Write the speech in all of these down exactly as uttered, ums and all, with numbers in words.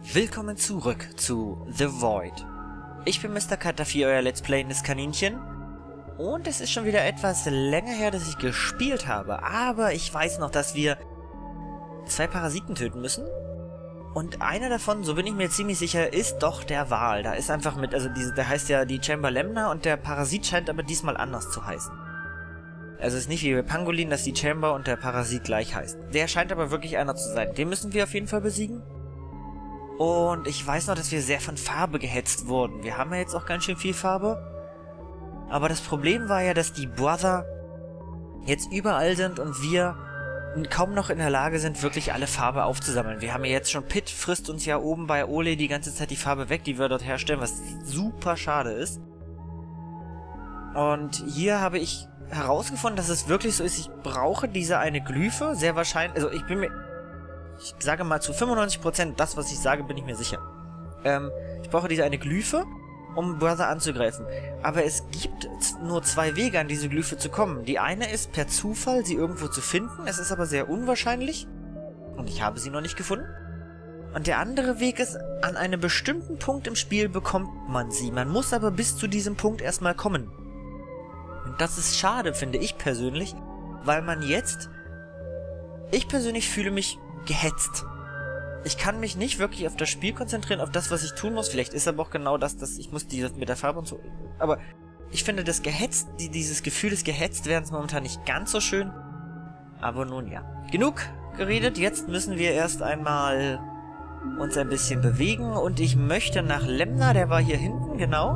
Willkommen zurück zu The Void. Ich bin Mister Katafi, euer Let's Playendes Kaninchen. Und es ist schon wieder etwas länger her, dass ich gespielt habe. Aber ich weiß noch, dass wir zwei Parasiten töten müssen. Und einer davon, so bin ich mir ziemlich sicher, ist doch der Wal. Da ist einfach mit, also diese, der heißt ja die Chamber Lemna und der Parasit scheint aber diesmal anders zu heißen. Also es ist nicht wie bei Pangolin, dass die Chamber und der Parasit gleich heißt. Der scheint aber wirklich einer zu sein. Den müssen wir auf jeden Fall besiegen. Und ich weiß noch, dass wir sehr von Farbe gehetzt wurden. Wir haben ja jetzt auch ganz schön viel Farbe. Aber das Problem war ja, dass die Brother jetzt überall sind und wir kaum noch in der Lage sind, wirklich alle Farbe aufzusammeln. Wir haben ja jetzt schon Pit, frisst uns ja oben bei Ole die ganze Zeit die Farbe weg, die wir dort herstellen, was super schade ist. Und hier habe ich herausgefunden, dass es wirklich so ist, ich brauche diese eine Glyphe, sehr wahrscheinlich, also ich bin mir, ich sage mal zu fünfundneunzig Prozent, das was ich sage, bin ich mir sicher. Ähm, ich brauche diese eine Glyphe, um Brother anzugreifen. Aber es gibt nur zwei Wege, an diese Glyphe zu kommen. Die eine ist per Zufall, sie irgendwo zu finden, es ist aber sehr unwahrscheinlich und ich habe sie noch nicht gefunden. Und der andere Weg ist, an einem bestimmten Punkt im Spiel bekommt man sie. Man muss aber bis zu diesem Punkt erstmal kommen. Und das ist schade, finde ich persönlich, weil man jetzt... Ich persönlich fühle mich gehetzt. Ich kann mich nicht wirklich auf das Spiel konzentrieren, auf das, was ich tun muss. Vielleicht ist aber auch genau das, dass ich muss dieses mit der Farbe und so... Aber ich finde das Gehetzt, die, dieses Gefühl des Gehetztwerdens momentan nicht ganz so schön. Aber nun ja. Genug geredet, jetzt müssen wir erst einmal uns ein bisschen bewegen. Und ich möchte nach Lemna, der war hier hinten, genau.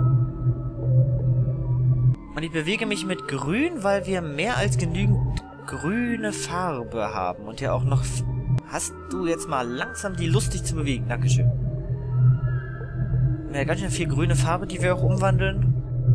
Und ich bewege mich mit Grün, weil wir mehr als genügend grüne Farbe haben. Und ja auch noch... Hast du jetzt mal langsam die Lust, dich zu bewegen? Dankeschön. Ja, ganz schön viel grüne Farbe, die wir auch umwandeln.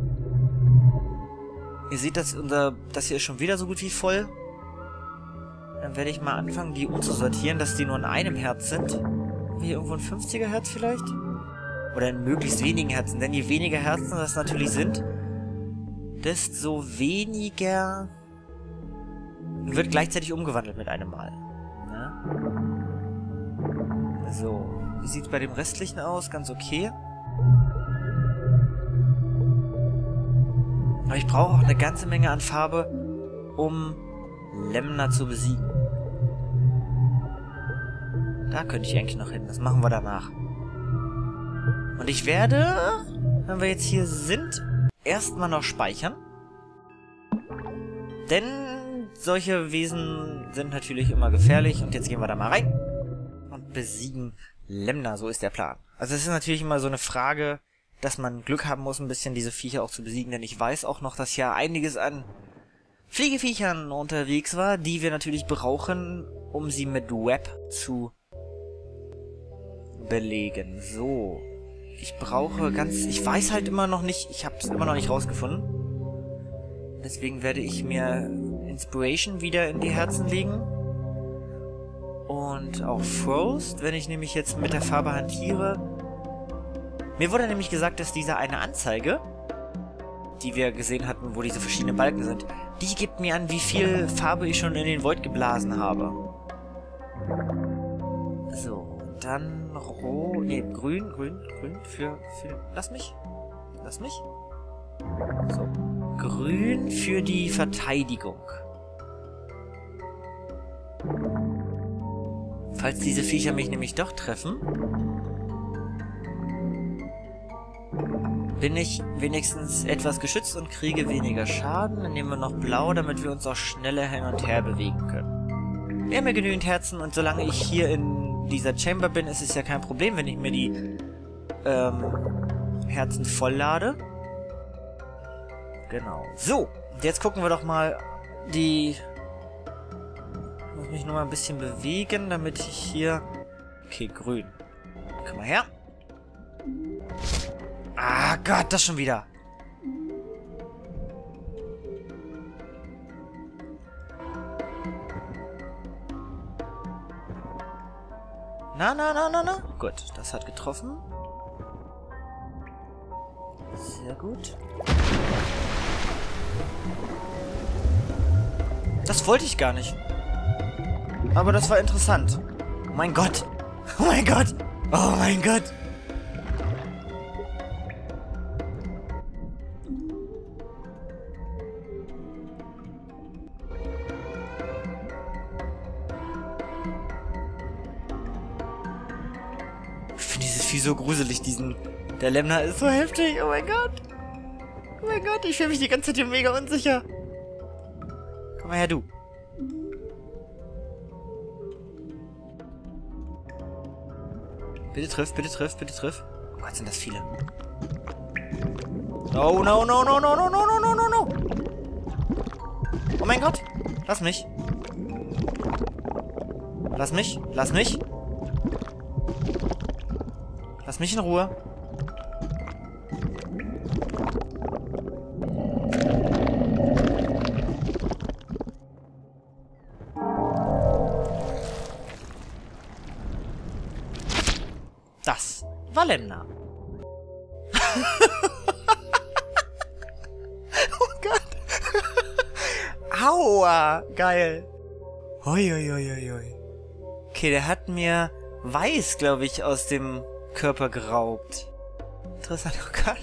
Ihr seht, dass unser, das hier ist schon wieder so gut wie voll. Dann werde ich mal anfangen, die umzusortieren, dass die nur in einem Herz sind. Hier irgendwo ein fünfziger Herz vielleicht? Oder in möglichst wenigen Herzen. Denn je weniger Herzen das natürlich sind, desto weniger wird gleichzeitig umgewandelt mit einem Mal. So, wie sieht es bei dem restlichen aus? Ganz okay. Aber ich brauche auch eine ganze Menge an Farbe, um Lemna zu besiegen. Da könnte ich eigentlich noch hin. Das machen wir danach. Und ich werde, wenn wir jetzt hier sind, erstmal noch speichern. Denn solche Wesen sind natürlich immer gefährlich. Und jetzt gehen wir da mal rein. Und besiegen Lemna, so ist der Plan. Also es ist natürlich immer so eine Frage, dass man Glück haben muss, ein bisschen diese Viecher auch zu besiegen. Denn ich weiß auch noch, dass ja einiges an Fliegeviechern unterwegs war, die wir natürlich brauchen, um sie mit Web zu belegen. So. Ich brauche ganz... Ich weiß halt immer noch nicht... Ich habe es immer noch nicht rausgefunden. Deswegen werde ich mir Inspiration wieder in die Herzen legen. Und auch Frost, wenn ich nämlich jetzt mit der Farbe hantiere. Mir wurde nämlich gesagt, dass diese eine Anzeige, die wir gesehen hatten, wo diese verschiedenen Balken sind, die gibt mir an, wie viel Farbe ich schon in den Void geblasen habe. So, dann rot, nee, grün, grün, grün für, für, lass mich, lass mich. So, grün für die Verteidigung. Falls diese Viecher mich nämlich doch treffen, bin ich wenigstens etwas geschützt und kriege weniger Schaden. Dann nehmen wir noch blau, damit wir uns auch schneller hin und her bewegen können. Wir haben ja genügend Herzen und solange ich hier in dieser Chamber bin, ist es ja kein Problem, wenn ich mir die ähm, Herzen volllade. Genau. So, jetzt gucken wir doch mal die... Ich muss mich nur mal ein bisschen bewegen, damit ich hier... Okay, grün. Komm mal her. Ah Gott, das schon wieder. Na, na, na, na, na. Gut, das hat getroffen. Sehr gut. Das wollte ich gar nicht. Aber das war interessant. Oh mein Gott. Oh mein Gott. Oh mein Gott. Ich finde dieses Vieh so gruselig, diesen... Der Lemna ist so heftig, oh mein Gott. Oh mein Gott, ich fühle mich die ganze Zeit hier mega unsicher. Komm mal her, du. Bitte triff, bitte triff, bitte triff. Oh Gott, sind das viele. No, no, no, no, no, no, no, no, no, no, no. Oh mein Gott. Lass mich. Lass mich, lass mich. Lass mich in Ruhe. Das war Lemna. Oh Gott. Aua. Geil. Hoi, hoi, hoi, hoi, hoi. Okay, der hat mir Weiß, glaube ich, aus dem Körper geraubt. Interessant. Oh Gott.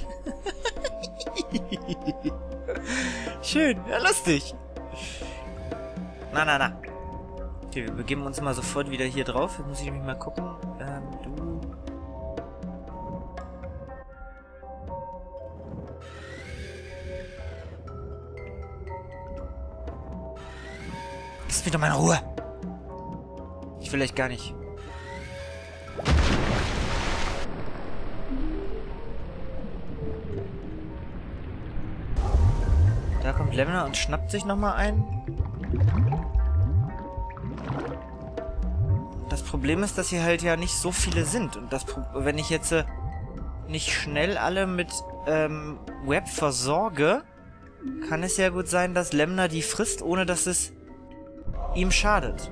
Schön. Ja, lustig. Na, na, na. Okay, wir begeben uns mal sofort wieder hier drauf. Jetzt muss ich nämlich mal gucken. Ähm, du... Lass mich doch mal in Ruhe. Ich will echt gar nicht. Da kommt Lemna und schnappt sich nochmal ein. Das Problem ist, dass hier halt ja nicht so viele sind. Und das, wenn ich jetzt äh, nicht schnell alle mit ähm, Web versorge, kann es ja gut sein, dass Lemna die frisst, ohne dass es ihm schadet.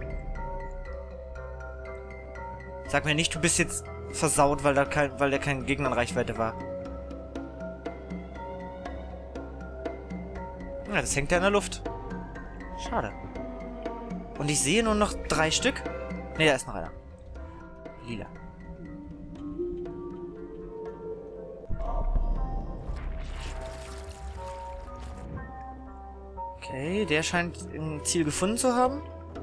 Sag mir nicht, du bist jetzt versaut, weil da kein, weil der kein Gegner in Reichweite war. Ja, das hängt ja in der Luft. Schade. Und ich sehe nur noch drei Stück. Ne, da ist noch einer. Lila. Okay, der scheint ein Ziel gefunden zu haben.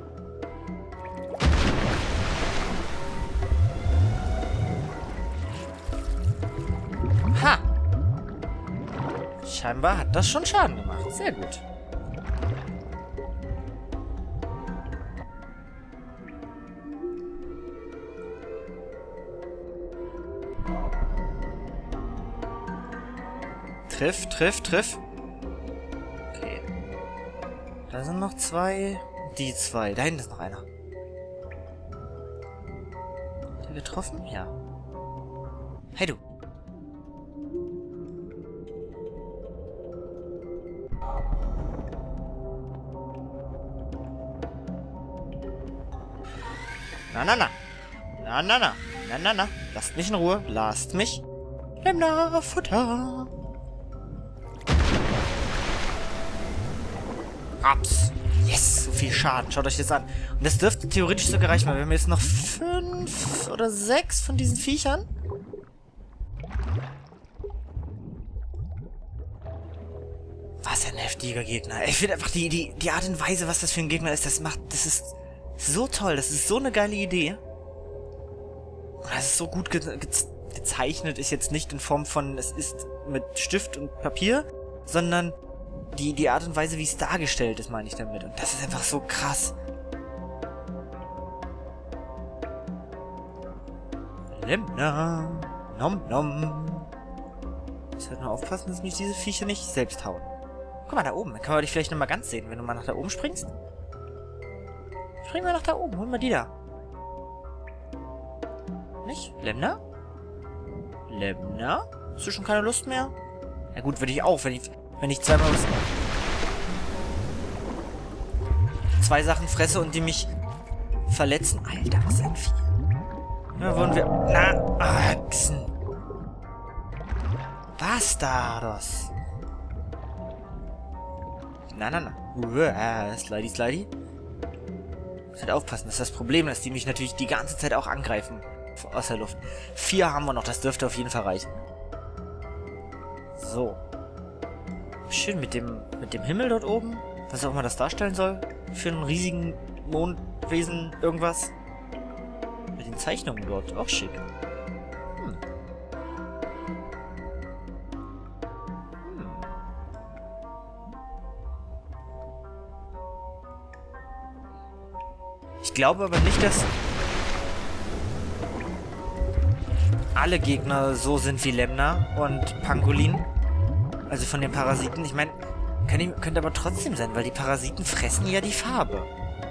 Ha! Scheinbar hat das schon Schaden gemacht. Sehr gut. Triff, triff, triff. Okay. Da sind noch zwei. Die zwei. Da hinten ist noch einer. Hat er getroffen? Ja. Hey du. Na, na, na. Na, na, na. Na, na, na. Lasst mich in Ruhe. Lasst mich. Lemna, Futter. Ups. Yes, so viel Schaden. Schaut euch das an. Und das dürfte theoretisch sogar reichen, weil wir haben jetzt noch fünf oder sechs von diesen Viechern. Was ein heftiger Gegner. Ich finde einfach die, die, die Art und Weise, was das für ein Gegner ist, das macht, das ist so toll. Das ist so eine geile Idee. Und das ist so gut ge ge gezeichnet, ist jetzt nicht in Form von, es ist mit Stift und Papier, sondern Die, die Art und Weise, wie es dargestellt ist, meine ich damit. Und das ist einfach so krass. Lemna. Nom nom. Ich sollte nur aufpassen, dass mich diese Viecher nicht selbst hauen. Guck mal, da oben. Dann kann man dich vielleicht nochmal ganz sehen, wenn du mal nach da oben springst. Spring mal nach da oben. Hol mal die da. Nicht? Lemna? Lemna? Hast du schon keine Lust mehr? Ja gut, würde ich auch, wenn ich... Wenn ich zweimal zwei Sachen fresse und die mich verletzen. Alter, was ein Vieh. Da wurden wir... Na, Achsen. Bastardos. Na, na, na. Uah, slidey, slidey. Ich muss halt aufpassen, das ist das Problem, dass die mich natürlich die ganze Zeit auch angreifen. aus der Luft. Vier haben wir noch, das dürfte auf jeden Fall reichen. So. Schön mit dem, mit dem Himmel dort oben. Was auch immer das darstellen soll. Für einen riesigen Mondwesen, irgendwas. Mit den Zeichnungen dort, auch schick. Hm. Hm. Ich glaube aber nicht, dass alle Gegner so sind wie Lemna und Pangolin. Also von den Parasiten. Ich meine, könnte, könnte aber trotzdem sein, weil die Parasiten fressen ja die Farbe.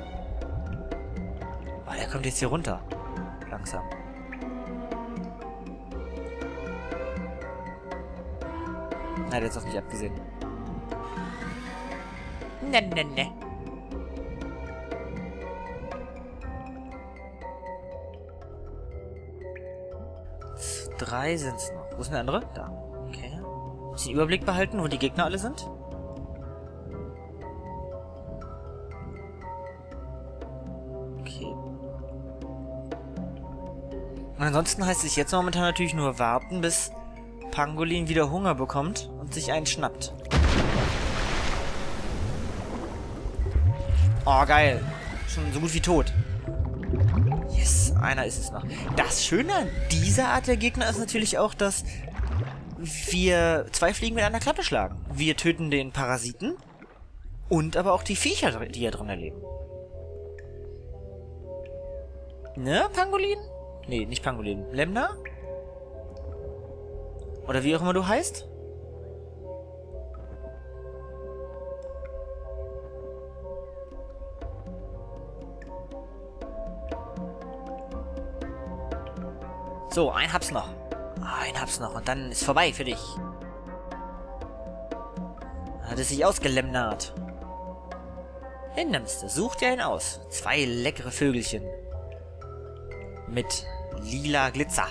Oh, der kommt jetzt hier runter. Langsam. Nein, der hat jetzt auch nicht abgesehen. Ne, ne, ne. Drei sind's noch. Wo ist denn der andere? Da. Okay. Muss den Überblick behalten, wo die Gegner alle sind? Okay. Und ansonsten heißt es jetzt momentan natürlich nur warten, bis Pangolin wieder Hunger bekommt und sich einen schnappt. Oh, geil. Schon so gut wie tot. Yes, einer ist es noch. Das Schöne an dieser Art der Gegner ist natürlich auch, dass wir zwei Fliegen mit einer Klappe schlagen. Wir töten den Parasiten und aber auch die Viecher, die hier drin leben. Ne, Pangolin? Nee, nicht Pangolin. Lemna? Oder wie auch immer du heißt? So, ein hab's noch. Ein hab's noch und dann ist vorbei für dich. Hat es sich ausgelemnert. Den nimmst du. Such dir einen aus. Zwei leckere Vögelchen. Mit lila Glitzer.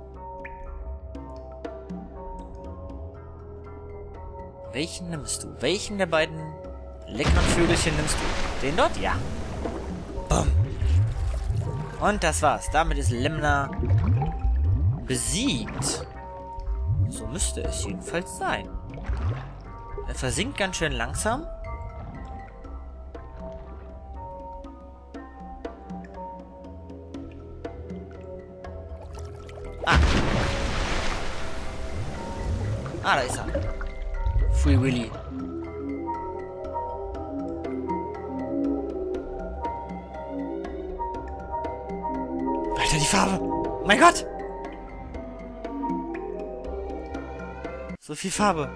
Welchen nimmst du? Welchen der beiden leckeren Vögelchen nimmst du? Den dort? Ja. Bumm. Und das war's. Damit ist Lemna besiegt. So müsste es jedenfalls sein. Er versinkt ganz schön langsam. Ah. Ah, da ist er. Free Willy. Alter, die Farbe. Oh mein Gott. So viel Farbe.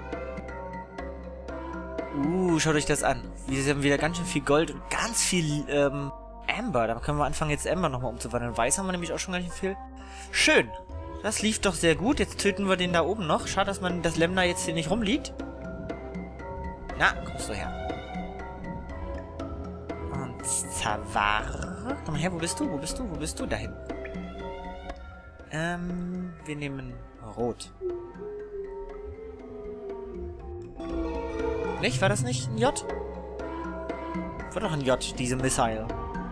Uh, schaut euch das an. Wir haben wieder ganz schön viel Gold und ganz viel ähm, Amber. Da können wir anfangen, jetzt Amber nochmal umzuwandeln. Weiß haben wir nämlich auch schon ganz schön viel. Schön. Das lief doch sehr gut. Jetzt töten wir den da oben noch. Schade, dass man das Lemna jetzt hier nicht rumliegt. Na, kommst du her. Und Zavar. Komm mal her, wo bist du? Wo bist du? Wo bist du? Da hinten. Ähm, wir nehmen Rot. Nicht? War das nicht ein J? War doch ein J, diese Missile.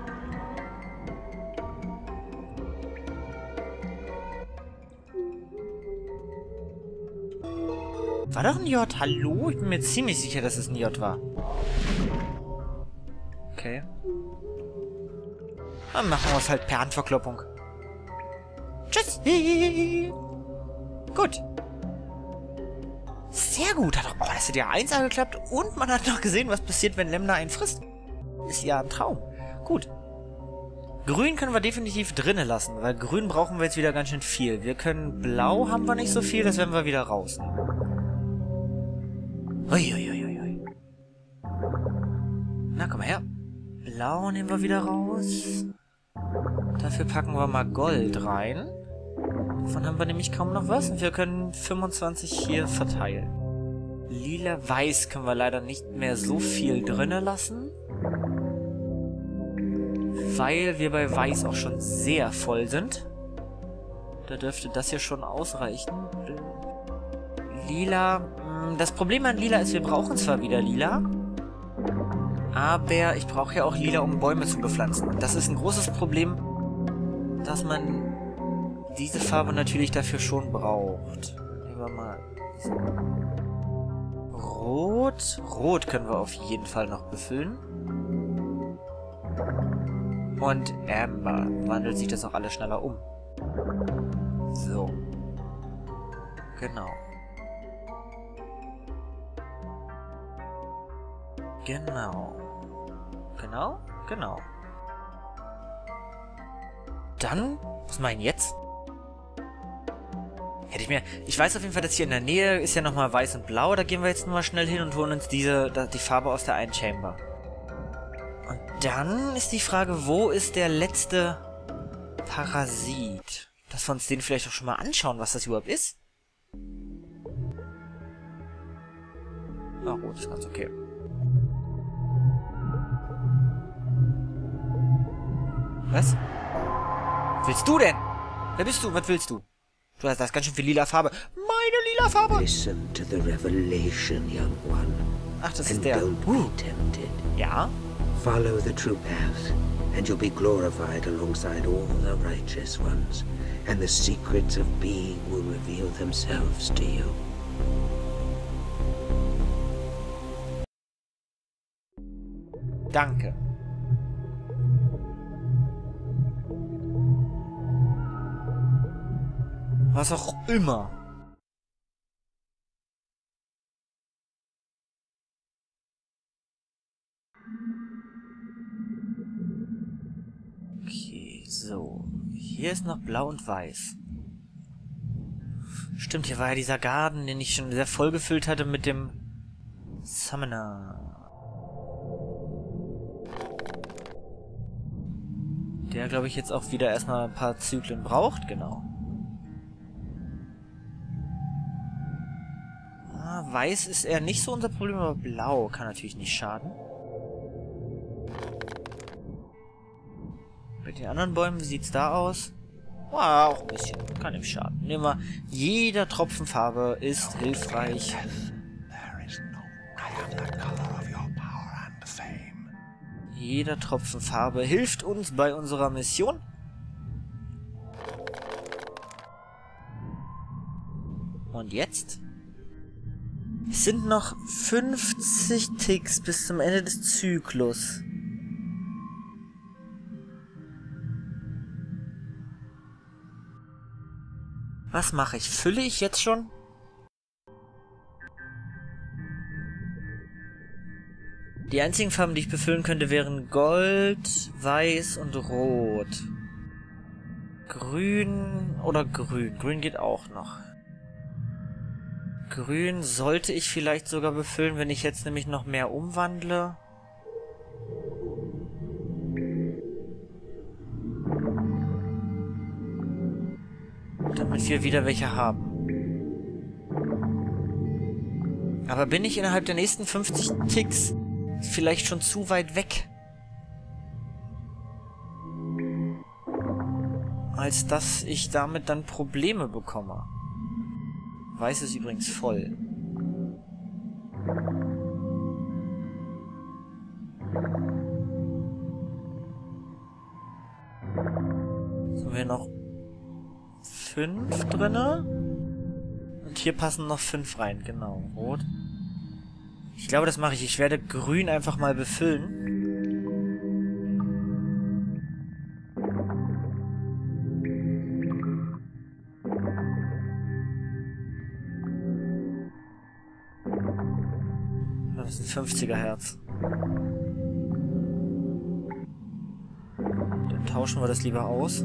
War doch ein J? Hallo? Ich bin mir ziemlich sicher, dass es ein J war. Okay. Dann machen wir es halt per Handverkloppung. Tschüss. Gut. Sehr gut. Hat doch, oh, das hat ja eins angeklappt und man hat noch gesehen, was passiert, wenn Lemna einen frisst. Ist ja ein Traum. Gut. Grün können wir definitiv drinnen lassen, weil grün brauchen wir jetzt wieder ganz schön viel. Wir können blau, haben wir nicht so viel, das werden wir wieder rausnehmen. Uiuiuiui. Na, komm mal her. Blau nehmen wir wieder raus. Dafür packen wir mal Gold rein. Davon haben wir nämlich kaum noch was. Und wir können fünfundzwanzig hier verteilen. Lila-Weiß können wir leider nicht mehr so viel drinnen lassen. Weil wir bei Weiß auch schon sehr voll sind. Da dürfte das hier schon ausreichen. Lila. Das Problem an Lila ist, wir brauchen zwar wieder Lila. Aber ich brauche ja auch Lila, um Bäume zu bepflanzen. Und das ist ein großes Problem, dass man diese Farbe natürlich dafür schon braucht. Nehmen wir mal. Rot. Rot können wir auf jeden Fall noch befüllen. Und Amber. Wandelt sich das auch alles schneller um. So. Genau. Genau. Genau? Genau. Dann, was meinen jetzt? Hätte ich mir... Ich weiß auf jeden Fall, dass hier in der Nähe ist ja nochmal weiß und blau. Da gehen wir jetzt nochmal schnell hin und holen uns diese, die Farbe aus der einen Chamber. Und dann ist die Frage, wo ist der letzte Parasit? Dass wir uns den vielleicht auch schon mal anschauen, was das überhaupt ist. Ah, rot ist ganz okay. Was? Was willst du denn? Wer bist du? Was willst du? Du hast das ganz schön viel lila Farbe. Meine lila Farbe! Listen to the revelation, young one. Ach, das ist And der. don't be tempted. Ja? Follow the true path, and you'll be glorified alongside all the righteous ones, and the secrets of being will reveal themselves to you. Danke. Was auch immer. Okay, so. Hier ist noch blau und weiß. Stimmt, hier war ja dieser Garten, den ich schon sehr voll gefüllt hatte mit dem Summoner. Der, glaube ich, jetzt auch wieder erstmal ein paar Zyklen braucht, genau. Ah, weiß ist eher nicht so unser Problem, aber blau kann natürlich nicht schaden. Bei den anderen Bäumen, wie sieht's da aus? Ah, auch ein bisschen. Kann nicht schaden. Nehmen wir, jeder Tropfen Farbe ist hilfreich. Jeder Tropfen Farbe hilft uns bei unserer Mission. Und jetzt? Es sind noch fünfzig Ticks bis zum Ende des Zyklus. Was mache ich? Fülle ich jetzt schon? Die einzigen Farben, die ich befüllen könnte, wären Gold, Weiß und Rot. Grün oder Grün. Grün geht auch noch. Grün sollte ich vielleicht sogar befüllen, wenn ich jetzt nämlich noch mehr umwandle. Damit wir wieder welche haben. Aber bin ich innerhalb der nächsten fünfzig Ticks vielleicht schon zu weit weg? Als dass ich damit dann Probleme bekomme. Weiß ist übrigens voll. Sind wir noch fünf drinne? Und hier passen noch fünf rein, genau. Rot. Ich glaube, das mache ich. Ich werde grün einfach mal befüllen. Das ist ein fünfziger Herz. Dann tauschen wir das lieber aus.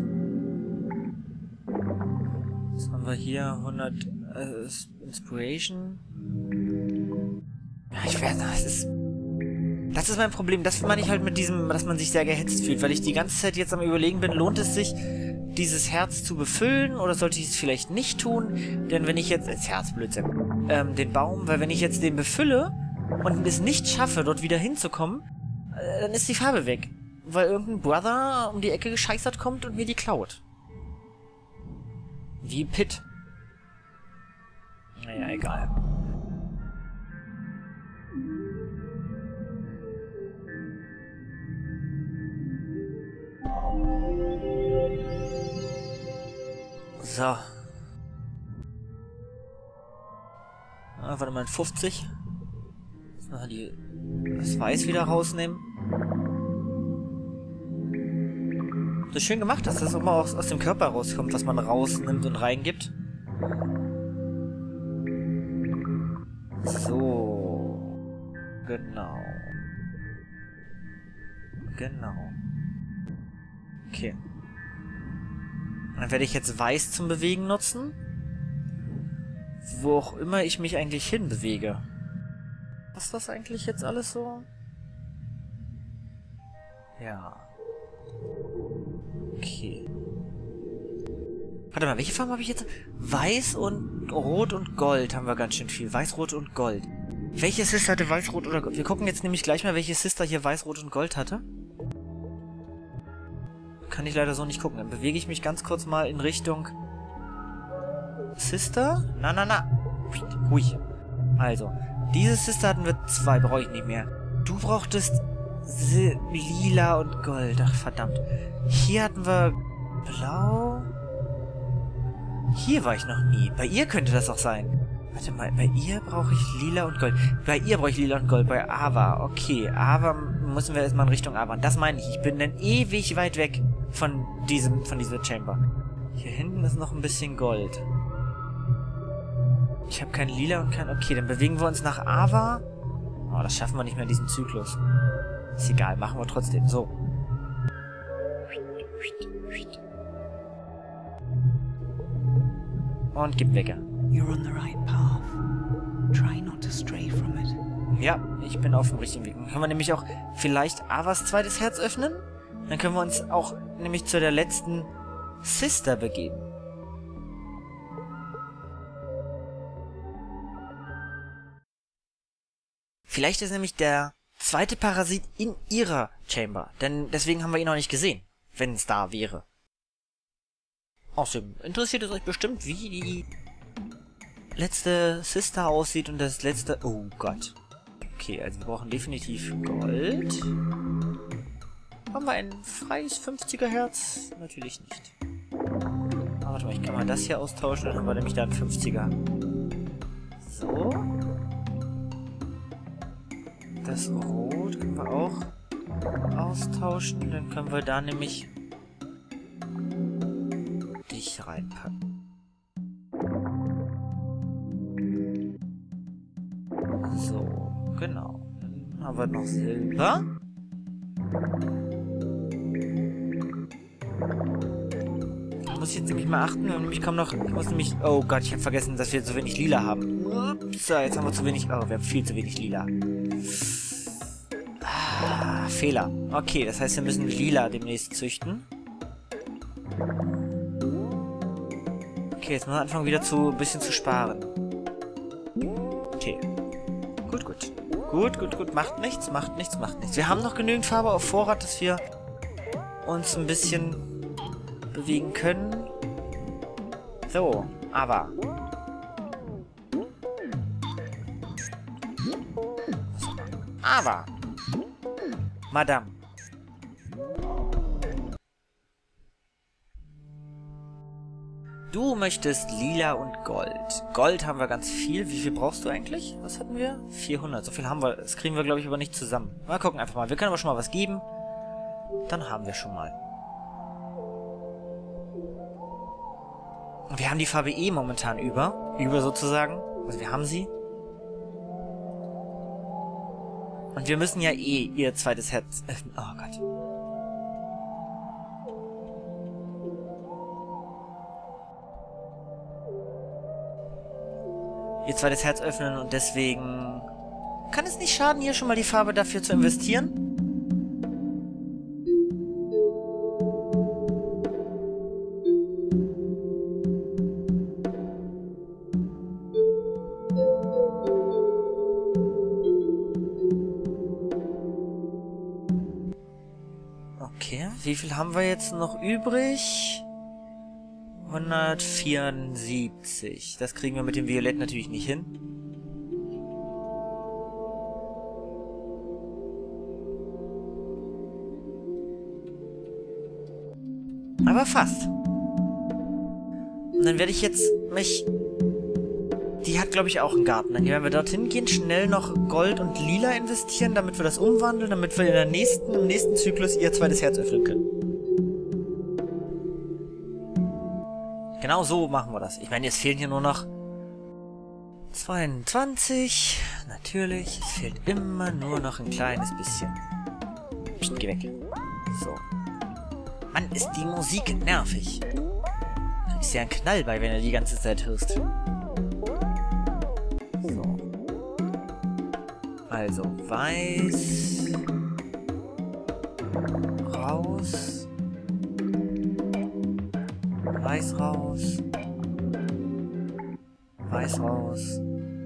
Jetzt haben wir hier hundert äh, Inspiration. Ja, ich werde... Das ist... Das ist mein Problem. Das meine ich halt mit diesem, dass man sich sehr gehetzt fühlt. Weil ich die ganze Zeit jetzt am Überlegen bin, lohnt es sich, dieses Herz zu befüllen? Oder sollte ich es vielleicht nicht tun? Denn wenn ich jetzt... Das Herz, Blödsinn. Ähm, den Baum. Weil wenn ich jetzt den befülle und es nicht schaffe, dort wieder hinzukommen, äh, dann ist die Farbe weg. Weil irgendein Brother um die Ecke gescheißert kommt und mir die klaut. Wie Pitt. Naja, egal. So. Ah, warte mal, fünfzig. Jetzt mal die, das Weiß wieder rausnehmen. Das ist schön gemacht, dass das immer aus, aus dem Körper rauskommt, was man rausnimmt und reingibt. So. Genau. Genau. Okay. Dann werde ich jetzt Weiß zum Bewegen nutzen. Wo auch immer ich mich eigentlich hinbewege. Was ist das eigentlich jetzt alles so? Ja. Okay. Warte mal, welche Farben habe ich jetzt? Weiß und Rot und Gold haben wir ganz schön viel. Weiß, Rot und Gold. Welche Sister hatte Weiß, Rot oder Gold? Wir gucken jetzt nämlich gleich mal, welche Sister hier Weiß, Rot und Gold hatte. Kann ich leider so nicht gucken. Dann bewege ich mich ganz kurz mal in Richtung Sister. Na, na, na. Hui. Also, diese Sister hatten wir zwei, brauche ich nicht mehr. Du brauchtest Si- Lila und Gold. Ach, verdammt. Hier hatten wir Blau. Hier war ich noch nie. Bei ihr könnte das auch sein. Warte mal, bei ihr brauche ich Lila und Gold. Bei ihr brauche ich Lila und Gold. Bei Ava. Okay, Ava müssen wir erstmal in Richtung Ava. Und das meine ich. Ich bin dann ewig weit weg von diesem, von dieser Chamber. Hier hinten ist noch ein bisschen Gold. Ich habe kein Lila und kein... Okay, dann bewegen wir uns nach Ava. Oh, das schaffen wir nicht mehr in diesem Zyklus. Ist egal, machen wir trotzdem. So. Und gib Wecker. You're on the right path. Try not to stray from it. Ja, ich bin auf dem richtigen Weg. Dann können wir nämlich auch vielleicht Avas zweites Herz öffnen. Dann können wir uns auch nämlich zu der letzten Sister begeben. Vielleicht ist nämlich der zweite Parasit in ihrer Chamber. Denn deswegen haben wir ihn noch nicht gesehen, wenn es da wäre. Außerdem interessiert es euch bestimmt, wie die letzte Sister aussieht und das letzte... Oh Gott. Okay, also wir brauchen definitiv Gold. Haben wir ein freies fünfziger Herz? Natürlich nicht. Aber warte mal, ich kann mal das hier austauschen, dann haben wir nämlich da ein fünfziger. So. Das Rot können wir auch austauschen. Dann können wir da nämlich dich reinpacken. So, genau. Dann haben wir noch Silber. Da muss ich jetzt nämlich mal achten. Und ich komme noch... Ich muss nämlich... Oh Gott, ich habe vergessen, dass wir zu wenig Lila haben. Ups, jetzt haben wir zu wenig... Oh, wir haben viel zu wenig Lila. Ah, Fehler. Okay, das heißt, wir müssen Lila demnächst züchten. Okay, jetzt müssen wir anfangen, wieder zu ein bisschen zu sparen. Okay. Gut, gut. Gut, gut, gut. Macht nichts, macht nichts, macht nichts. Wir haben noch genügend Farbe auf Vorrat, dass wir uns ein bisschen bewegen können. So, aber... Aber... Madame. Du möchtest Lila und Gold. Gold haben wir ganz viel. Wie viel brauchst du eigentlich? Was hatten wir? vierhundert. So viel haben wir. Das kriegen wir, glaube ich, aber nicht zusammen. Mal gucken einfach mal. Wir können aber schon mal was geben. Dann haben wir schon mal. Und wir haben die Farbe E momentan über. Über sozusagen. Also wir haben sie. Und wir müssen ja eh ihr zweites Herz öffnen. Oh Gott. Ihr zweites Herz öffnen und deswegen kann es nicht schaden, hier schon mal die Farbe dafür zu investieren. Okay, wie viel haben wir jetzt noch übrig? hundertvierundsiebzig. Das kriegen wir mit dem Violett natürlich nicht hin. Aber fast. Und dann werde ich jetzt mich... Die hat, glaube ich, auch einen Garten. Dann werden wir dorthin gehen, schnell noch Gold und Lila investieren, damit wir das umwandeln, damit wir in der nächsten, im nächsten Zyklus ihr zweites Herz öffnen können. Genau so machen wir das. Ich meine, jetzt fehlen hier nur noch zweiundzwanzig. Natürlich. Es fehlt immer nur noch ein kleines bisschen. Psst, geh weg. So. Mann, ist die Musik nervig. Du kriegst ja einen Knall bei, wenn du die ganze Zeit hörst. So. Also, weiß. Raus. Weiß raus. Weiß raus.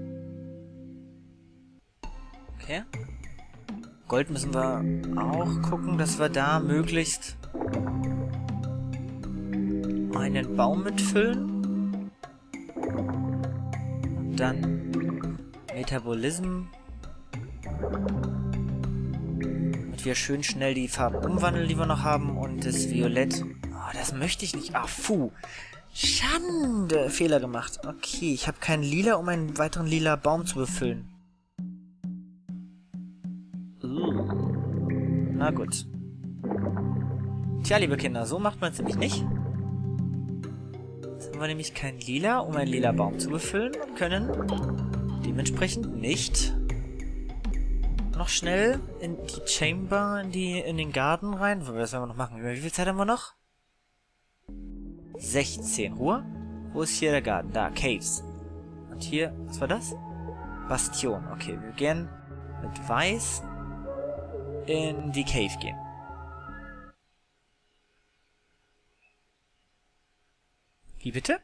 Okay. Gold müssen wir auch gucken, dass wir da möglichst einen Baum mitfüllen. Und dann Metabolism. Damit wir schön schnell die Farben umwandeln, die wir noch haben. Und das Violett. Oh, das möchte ich nicht. Ach, puh. Schande. Fehler gemacht. Okay, ich habe keinen Lila, um einen weiteren lila Baum zu befüllen. Uh. Na gut. Tja, liebe Kinder, so macht man es nämlich nicht. Jetzt haben wir nämlich kein Lila, um einen lila Baum zu befüllen und können dementsprechend nicht noch schnell in die Chamber, in die in den Garten rein. Was werden wir noch machen? Wie viel Zeit haben wir noch? sechzehn. Ruhe? Wo ist hier der Garten? Da, Caves. Und hier, was war das? Bastion. Okay, wir gehen mit Weiß in die Cave gehen. Wie bitte?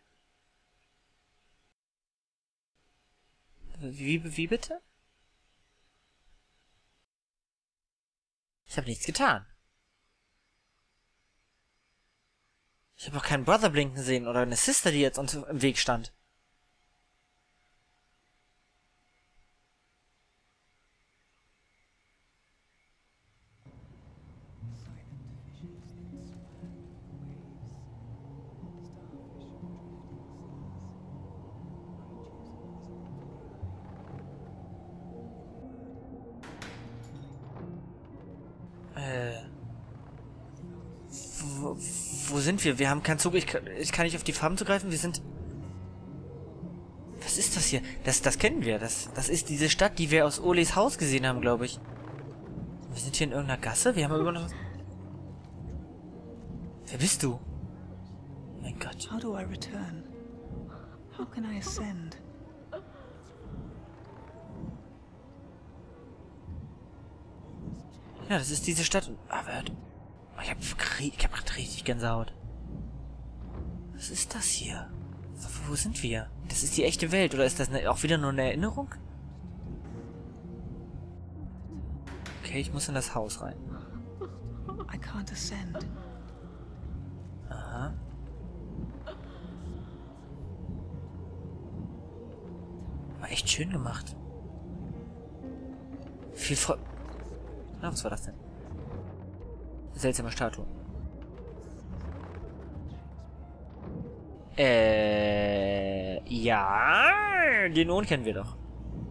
Wie, wie bitte? Ich habe nichts getan. Ich habe auch keinen Brother blinken sehen oder eine Sister, die jetzt uns im Weg stand. Äh... Wo, wo sind wir? Wir haben keinen Zug. Ich kann, ich kann nicht auf die Farben zugreifen. Wir sind... Was ist das hier? Das, das kennen wir. Das, das ist diese Stadt, die wir aus Oles Haus gesehen haben, glaube ich. Wir sind hier in irgendeiner Gasse. Wir haben immer noch... Wer bist du? Mein Gott. How do I return? How can I ascend? Ja, das ist diese Stadt. Aber ich hab, ich hab grad richtig Gänsehaut. Was ist das hier? Wo, wo sind wir? Das ist die echte Welt, oder ist das eine, auch wieder nur eine Erinnerung? Okay, ich muss in das Haus rein. I can't ascend. Aha. War echt schön gemacht. Viel Freude. Na, was war das denn? Seltsame Statue. Äh, ja, den Ohn kennen wir doch.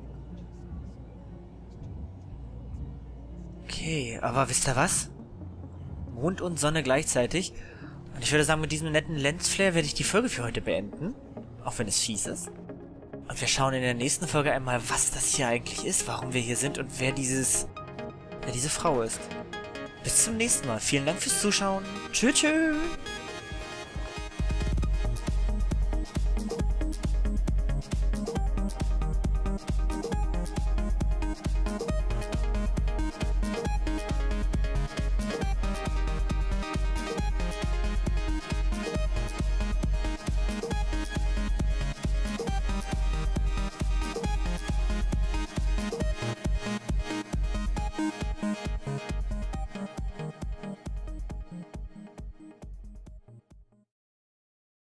Okay, aber wisst ihr was? Mond und Sonne gleichzeitig. Und ich würde sagen, mit diesem netten Lensflare werde ich die Folge für heute beenden. Auch wenn es fies ist. Und wir schauen in der nächsten Folge einmal, was das hier eigentlich ist, warum wir hier sind und wer dieses, wer diese Frau ist. Bis zum nächsten Mal. Vielen Dank fürs Zuschauen. Tschüss, tschüss.